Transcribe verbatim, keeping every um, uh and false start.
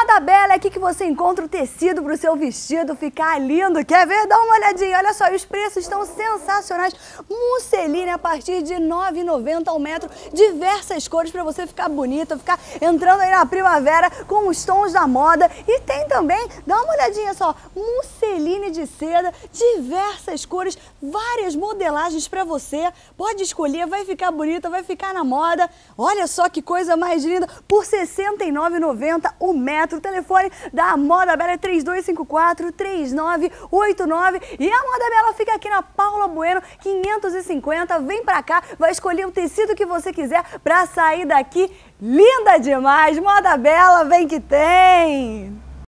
Moda Bela é aqui que você encontra o tecido para o seu vestido ficar lindo. Quer ver? Dá uma olhadinha. Olha só, os preços estão sensacionais. Musseline a partir de nove reais e noventa centavos ao metro. Diversas cores para você ficar bonita, ficar entrando aí na primavera com os tons da moda. E tem também, dá uma olhadinha só, musseline de seda, diversas cores, várias modelagens para você. Pode escolher, vai ficar bonita, vai ficar na moda. Olha só que coisa mais linda, por sessenta e nove reais e noventa centavos o metro. O telefone da Moda Bela é três dois cinco quatro, três nove oito nove. E a Moda Bela fica aqui na Paula Bueno, quinhentos e cinquenta. Vem pra cá, vai escolher o tecido que você quiser pra sair daqui linda demais. Moda Bela, vem que tem!